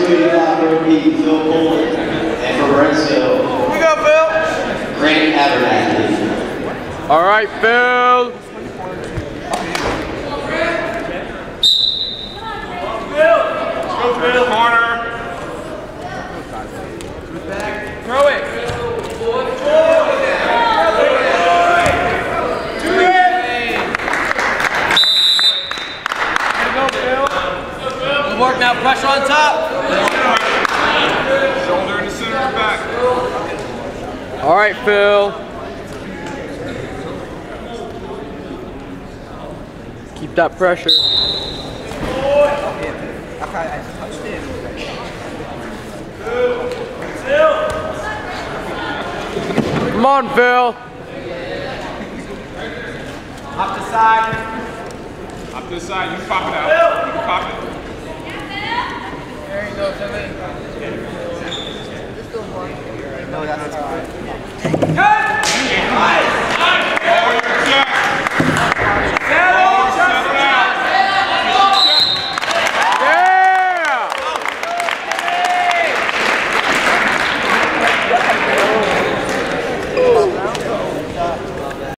285 rookie Phil Pullman, and for Brentsville, Here we go, Phil. Grant Abernathy. All right, Phil. Go, Phil. Corner. Throw it. Good work now, pressure on top. Shoulder in the center of the back. All right, Phil. Keep that pressure. Come on, Phil. Off the side. Up this side, you pop it out. You can pop it. There you go, Timmy. No, that's fine.